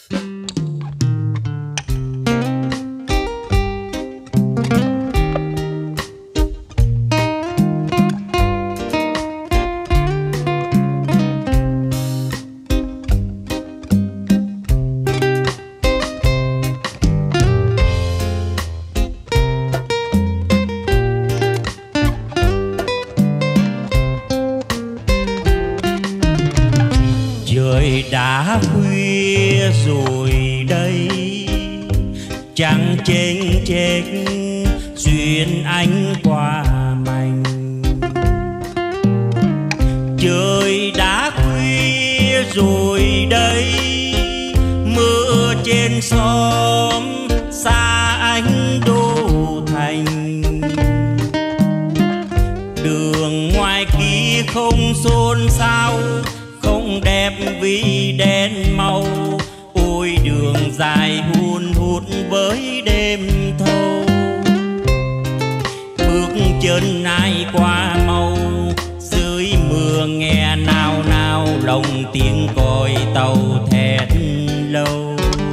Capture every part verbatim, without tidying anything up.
Trời đã khuya rồi đây, chẳng chênh chênh duyên anh qua mành. Trời đã khuya rồi đây, mưa trên xóm xa anh đô thành. Đường ngoài kia không xôn xao, không đẹp vì đèn màu. Ôi đường dài hun hút với đêm thâu, bước chân ai qua màu. Dưới mưa nghe nao nao, lòng tiếng còi tàu thét lâu.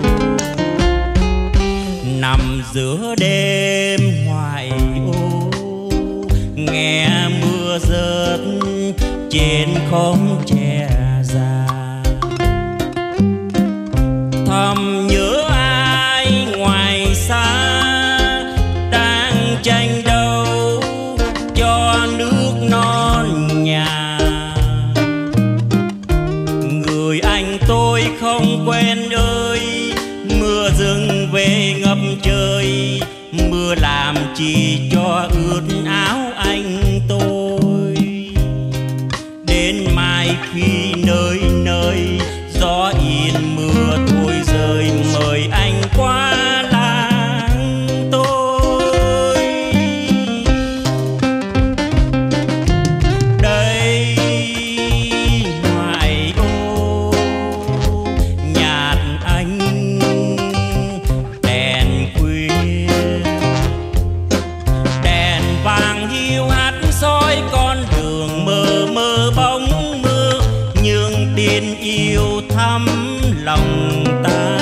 Nằm giữa đêm ngoại ô, nghe mưa rớt trên khóm tre già. Thầm nhớ ai ngoài xa, đang tranh đấu cho nước non nhà. Người anh tôi không quen ơi, mưa dâng về ngập trời. Mưa làm chi cho ướt áo anh tôi. Đến mai khi nơi nơi gió yên mưa thôi rơi, mời anh qua làng tôi. Đây ngoại ô nhạt anh đèn khuya, đèn vàng hiu hắt soi con đường mờ mờ bóng mưa. Nhưng tiền yêu thắm lòng ta,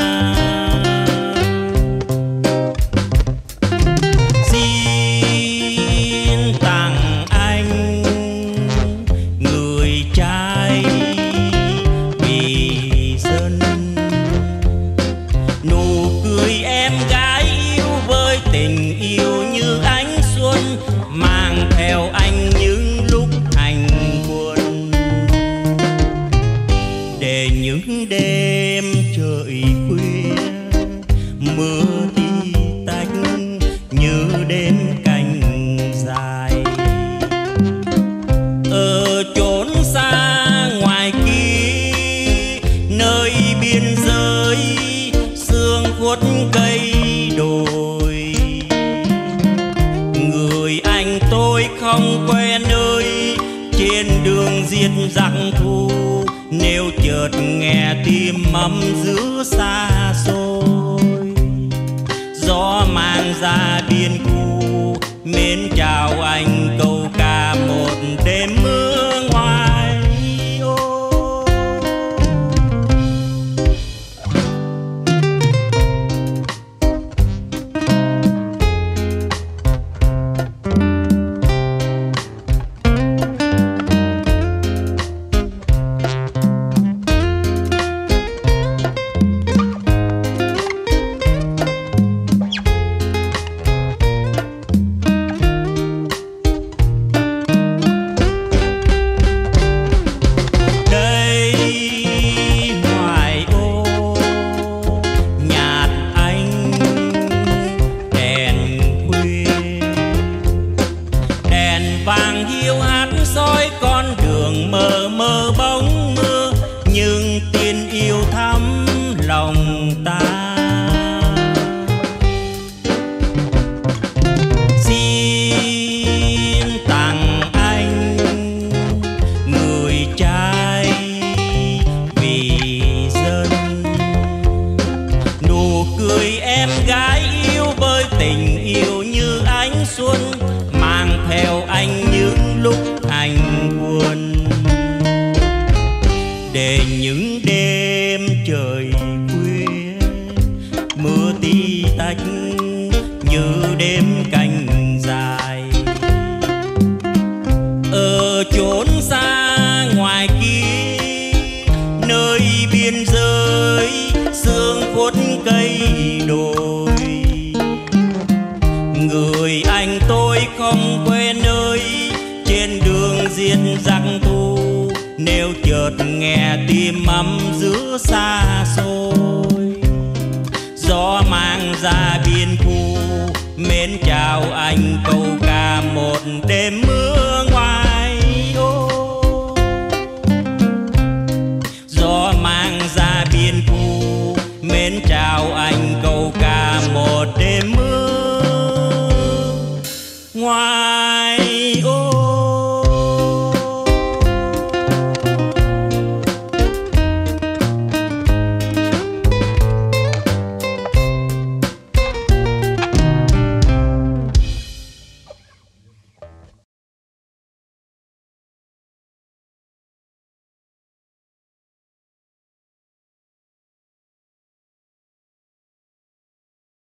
xin tặng anh người trai vì dân. Nụ cười em gái yêu với tình yêu như ánh xuân, mang theo anh những lúc hành quân. Để những đêm trời khuya, mưa tí tách như đêm canh dài. Ở chốn xa ngoài kia, nơi biên giới sương khuất cây đồi. Người anh tôi không quen ơi, trên đường diệt giặc thù. Nếu chợt nghe tim mắm giữa xa xôi, gió mang ra điên khu. Mến chào anh câu ca một đêm mưa ngoài ô. Mờ mờ bóng mưa, nhưng tiền yêu thắm lòng ta. Xin tặng anh người trai vì dân. Nụ cười em gái yêu với tình yêu như ánh xuân, mang theo anh những lúc hành quân. Để những đêm trời khuya, lệch như đêm canh dài. Ở chốn xa ngoài kia nơi biên giới sương khuất cây đồi, người anh tôi không quên ơi. Trên đường giết giặc thù nếu chợt nghe tim ấm giữa xa xôi, gió mang ra biên khu mến chào anh câu ca một đêm mưa ngoài ô. Gió mang ra biên khu mến chào anh câu ca một đêm mưa ngoài.